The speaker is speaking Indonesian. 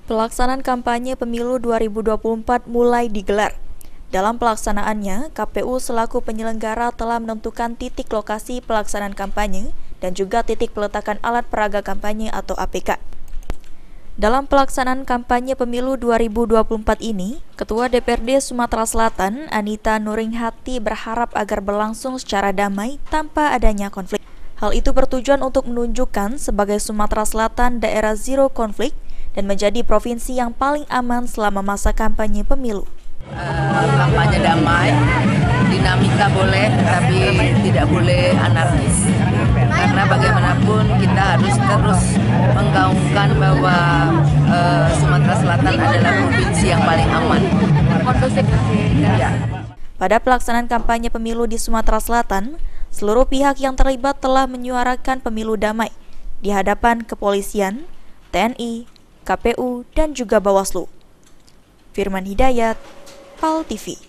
Pelaksanaan kampanye pemilu 2024 mulai digelar. Dalam pelaksanaannya, KPU selaku penyelenggara telah menentukan titik lokasi pelaksanaan kampanye dan juga titik peletakan alat peraga kampanye atau APK. Dalam pelaksanaan kampanye pemilu 2024 ini, Ketua DPRD Sumatera Selatan, Anita Nuringhati, berharap agar berlangsung secara damai tanpa adanya konflik. Hal itu bertujuan untuk menunjukkan sebagai Sumatera Selatan daerah zero konflik dan menjadi provinsi yang paling aman selama masa kampanye pemilu. Kampanye damai, dinamika boleh, tapi tidak boleh anarkis. Karena bagaimanapun kita harus terus menggaungkan bahwa Sumatera Selatan adalah provinsi yang paling aman. Ya. Pada pelaksanaan kampanye pemilu di Sumatera Selatan, seluruh pihak yang terlibat telah menyuarakan pemilu damai di hadapan kepolisian, TNI, KPU, dan juga Bawaslu. Firman Hidayat, PAL TV.